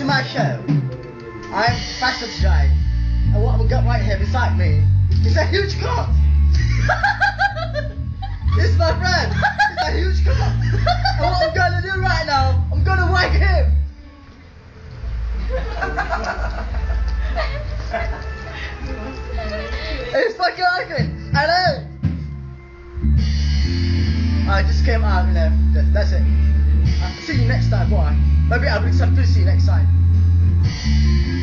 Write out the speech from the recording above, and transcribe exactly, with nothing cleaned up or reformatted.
to my show. I'm Fashion Guy. And what I've got right here beside me is a huge cock. It's my friend. It's a huge cock. And what I'm going to do right now, I'm going to whack him. It's fucking ugly. I know. I just came out and left. That's it. I'll see you next time, boy. Maybe I'll bring some food to you next time.